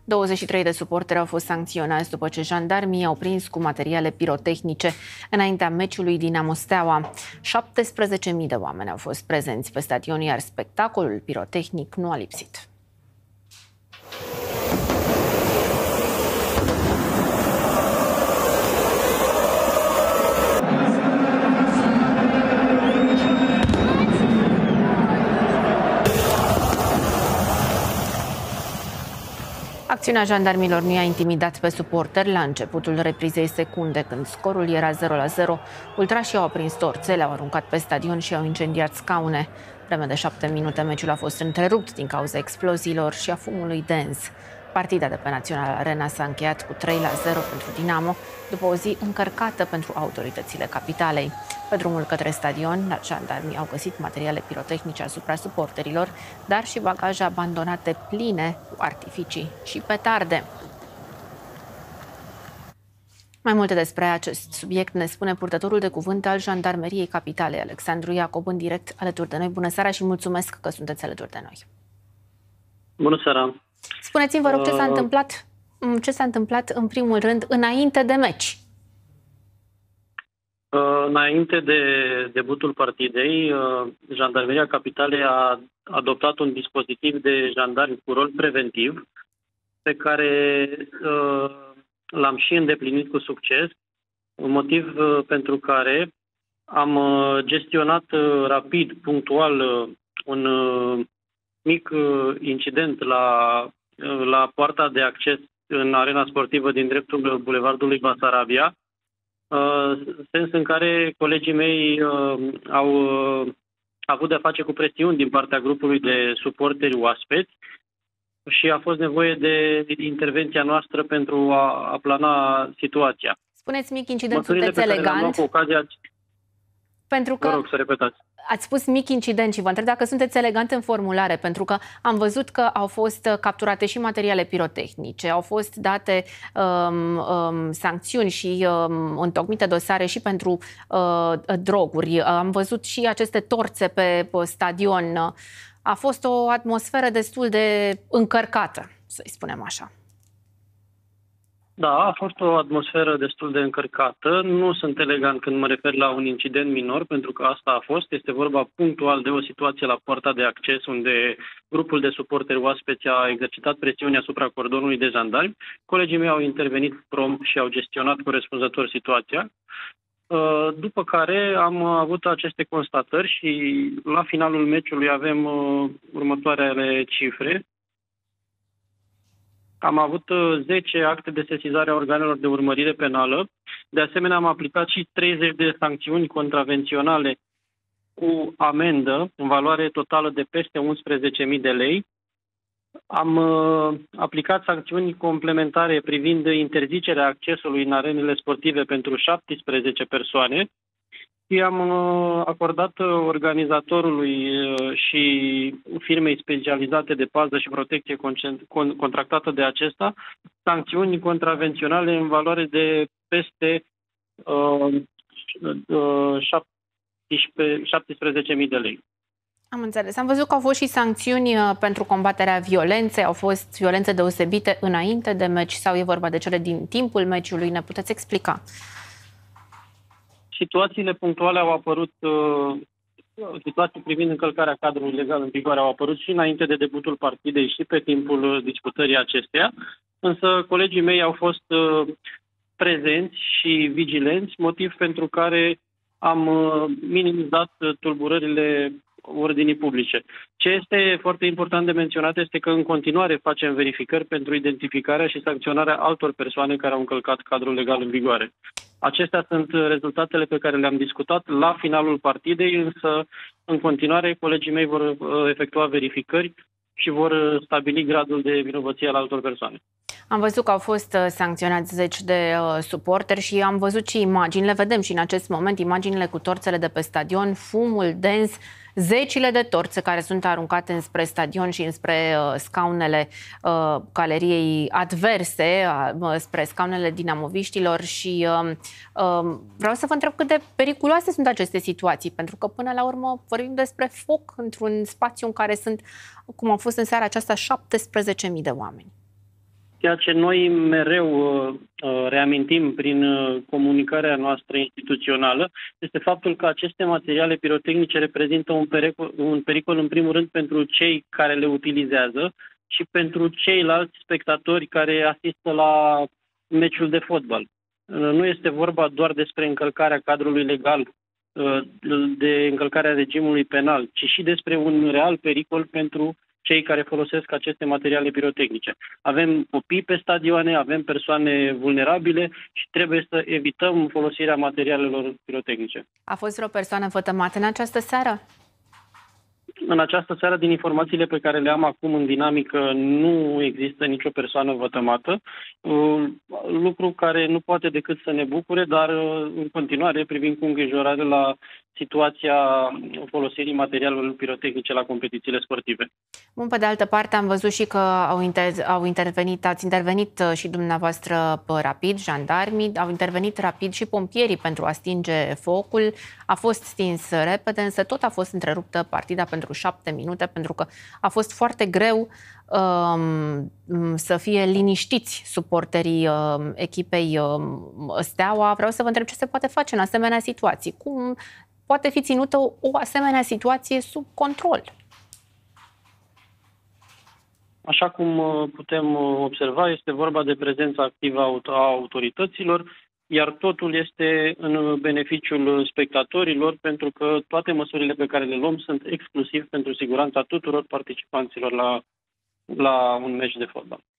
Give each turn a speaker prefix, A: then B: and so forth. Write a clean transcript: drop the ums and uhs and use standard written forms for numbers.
A: 23 de suporteri au fost sancționați după ce jandarmii au prins cu materiale pirotehnice înaintea meciului Dinamo Steaua. 17.000 de oameni au fost prezenți pe stadion, iar spectacolul pirotehnic nu a lipsit. Acțiunea jandarmilor nu i-a intimidat pe suporteri. La începutul reprizei secunde, când scorul era 0-0, ultrașii au aprins torțele, au aruncat pe stadion și au incendiat scaune. Vreme de 7 minute, meciul a fost întrerupt din cauza exploziilor și a fumului dens. Partida de pe Național Arena s-a încheiat cu 3-0 pentru Dinamo, după o zi încărcată pentru autoritățile capitalei. Pe drumul către stadion, jandarmii au găsit materiale pirotehnice asupra suporterilor, dar și bagaje abandonate pline cu artificii și petarde. Mai multe despre acest subiect ne spune purtătorul de cuvânt al Jandarmeriei Capitalei, Alexandru Iacob, în direct alături de noi. Bună seara și mulțumesc că sunteți alături de noi.
B: Bună seara!
A: Spuneți-mi, vă rog, ce s-a întâmplat în primul rând înainte de meci?
B: Înainte de debutul partidei, Jandarmeria Capitalei a adoptat un dispozitiv de jandarmi cu rol preventiv, pe care l-am și îndeplinit cu succes, un motiv pentru care am gestionat rapid, punctual, un mic incident la poarta de acces în arena sportivă din dreptul Bulevardului Basarabia, sens în care colegii mei au avut de-a face cu presiuni din partea grupului de suporteri oaspeți și a fost nevoie de intervenția noastră pentru a aplana situația.
A: Spuneți mic incident, sunteți elegant? Pentru că...
B: Vă rog să repetați.
A: Ați spus mic incident și vă întreb dacă sunteți elegant în formulare, pentru că am văzut că au fost capturate și materiale pirotehnice, au fost date sancțiuni și întocmite dosare și pentru droguri. Am văzut și aceste torțe pe stadion. A fost o atmosferă destul de încărcată, să-i spunem așa.
B: Da, a fost o atmosferă destul de încărcată. Nu sunt elegant când mă refer la un incident minor, pentru că asta a fost. Este vorba punctual de o situație la poarta de acces, unde grupul de suporteri oaspeți a exercitat presiune asupra cordonului de jandarmi. Colegii mei au intervenit prompt și au gestionat corespunzător situația. După care am avut aceste constatări și la finalul meciului avem următoarele cifre. Am avut 10 acte de sesizare a organelor de urmărire penală. De asemenea, am aplicat și 30 de sancțiuni contravenționale cu amendă în valoare totală de peste 11.000 de lei. Am aplicat sancțiuni complementare privind interzicerea accesului în arenele sportive pentru 17 persoane și am acordat organizatorului și firmei specializate de pază și protecție contractată de acesta sancțiuni contravenționale în valoare de peste 17.000 de lei.
A: Am înțeles. Am văzut că au fost și sancțiuni pentru combaterea violenței, au fost violențe deosebite înainte de meci sau e vorba de cele din timpul meciului? Ne puteți explica?
B: Situațiile punctuale au apărut, situații privind încălcarea cadrului legal în vigoare au apărut și înainte de debutul partidei și pe timpul discutării acesteia, însă colegii mei au fost prezenți și vigilenți, motiv pentru care am minimizat tulburările ordinii publice. Ce este foarte important de menționat este că în continuare facem verificări pentru identificarea și sancționarea altor persoane care au încălcat cadrul legal în vigoare. Acestea sunt rezultatele pe care le-am discutat la finalul partidei, însă în continuare colegii mei vor efectua verificări și vor stabili gradul de vinovăție al altor persoane.
A: Am văzut că au fost sancționați 10 de suporteri și am văzut și imagini, le vedem și în acest moment, imaginile cu torțele de pe stadion, fumul dens, zecile de torțe care sunt aruncate înspre stadion și înspre scaunele galeriei adverse, spre scaunele dinamoviștilor și vreau să vă întreb cât de periculoase sunt aceste situații, pentru că până la urmă vorbim despre foc într-un spațiu în care sunt, cum au fost în seara aceasta, 17.000 de oameni.
B: Ceea ce noi mereu reamintim prin comunicarea noastră instituțională este faptul că aceste materiale pirotehnice reprezintă un pericol în primul rând pentru cei care le utilizează și pentru ceilalți spectatori care asistă la meciul de fotbal. Nu este vorba doar despre încălcarea cadrului legal, de încălcarea regimului penal, ci și despre un real pericol pentru cei care folosesc aceste materiale pirotehnice. Avem copii pe stadioane, avem persoane vulnerabile și trebuie să evităm folosirea materialelor pirotehnice.
A: A fost vreo persoană vătămată în această seară?
B: În această seară, din informațiile pe care le am acum în dinamică, nu există nicio persoană vătămată, lucru care nu poate decât să ne bucure, dar în continuare privim cu îngrijorare la situația folosirii materialelor pirotehnice la competițiile sportive.
A: Bun, pe de altă parte, am văzut și că ați intervenit și dumneavoastră rapid, jandarmii, au intervenit rapid și pompierii pentru a stinge focul. A fost stins repede, însă tot a fost întreruptă partida pentru 7 minute, pentru că a fost foarte greu să fie liniștiți suporterii echipei Steaua. Vreau să vă întreb ce se poate face în asemenea situații. Cum poate fi ținută o asemenea situație sub control?
B: Așa cum putem observa, este vorba de prezența activă a autorităților, iar totul este în beneficiul spectatorilor, pentru că toate măsurile pe care le luăm sunt exclusiv pentru siguranța tuturor participanților la un meci de fotbal.